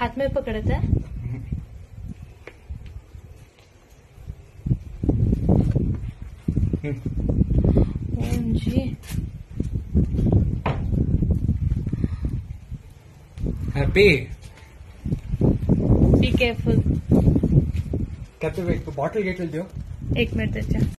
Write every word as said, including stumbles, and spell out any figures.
हाथ में पकड़ता है। Om ji, happy, be careful. कहते हुए बॉटल गेट दियो। एक मिनट अच्छा।